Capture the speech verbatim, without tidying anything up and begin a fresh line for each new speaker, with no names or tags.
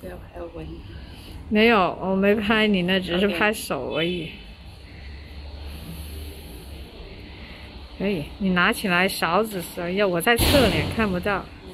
这样还要闻。
没有，我没拍你那，只是拍手而已。可以，你拿起来勺子时，要我在侧脸看不到。